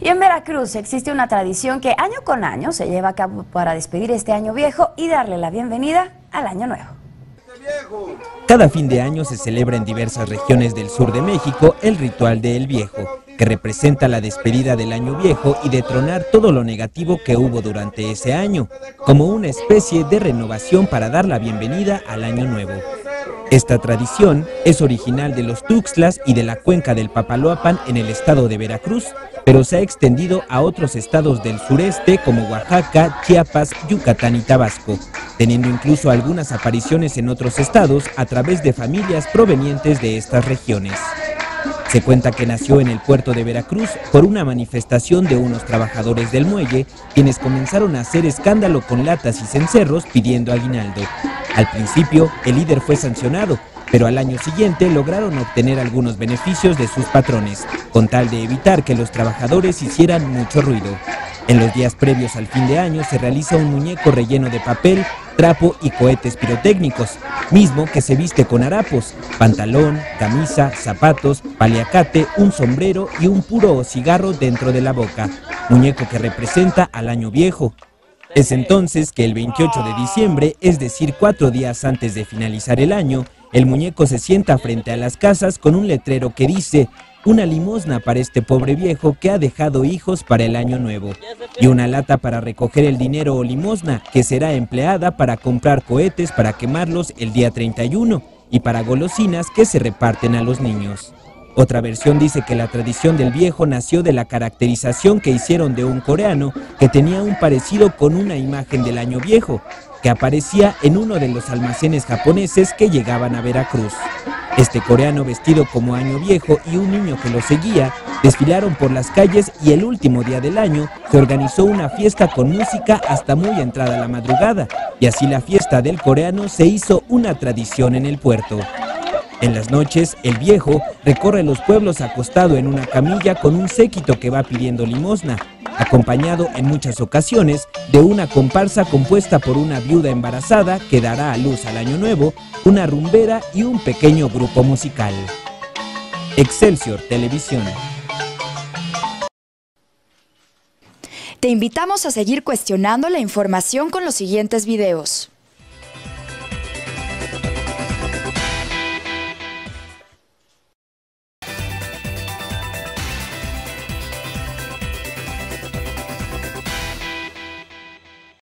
Y en Veracruz existe una tradición que año con año se lleva a cabo para despedir este año viejo y darle la bienvenida al año nuevo. Cada fin de año se celebra en diversas regiones del sur de México el ritual de El Viejo, que representa la despedida del año viejo y detronar todo lo negativo que hubo durante ese año, como una especie de renovación para dar la bienvenida al año nuevo. Esta tradición es original de los Tuxtlas y de la cuenca del Papaloapan en el estado de Veracruz, pero se ha extendido a otros estados del sureste como Oaxaca, Chiapas, Yucatán y Tabasco, teniendo incluso algunas apariciones en otros estados a través de familias provenientes de estas regiones. Se cuenta que nació en el puerto de Veracruz por una manifestación de unos trabajadores del muelle, quienes comenzaron a hacer escándalo con latas y cencerros pidiendo aguinaldo. Al principio, el líder fue sancionado, pero al año siguiente lograron obtener algunos beneficios de sus patrones, con tal de evitar que los trabajadores hicieran mucho ruido. En los días previos al fin de año se realiza un muñeco relleno de papel, trapo y cohetes pirotécnicos, mismo que se viste con harapos, pantalón, camisa, zapatos, paliacate, un sombrero y un puro o cigarro dentro de la boca, muñeco que representa al año viejo. Es entonces que el 28 de diciembre, es decir, 4 días antes de finalizar el año, el muñeco se sienta frente a las casas con un letrero que dice: una limosna para este pobre viejo que ha dejado hijos para el año nuevo, y una lata para recoger el dinero o limosna que será empleada para comprar cohetes para quemarlos el día 31 y para golosinas que se reparten a los niños. Otra versión dice que la tradición del viejo nació de la caracterización que hicieron de un coreano que tenía un parecido con una imagen del año viejo, que aparecía en uno de los almacenes japoneses que llegaban a Veracruz. Este coreano, vestido como año viejo, y un niño que lo seguía, desfilaron por las calles y el último día del año se organizó una fiesta con música hasta muy entrada la madrugada, y así la fiesta del coreano se hizo una tradición en el puerto. En las noches, el viejo recorre los pueblos acostado en una camilla con un séquito que va pidiendo limosna, acompañado en muchas ocasiones de una comparsa compuesta por una viuda embarazada que dará a luz al año nuevo, una rumbera y un pequeño grupo musical. Excelsior Televisión. Te invitamos a seguir cuestionando la información con los siguientes videos.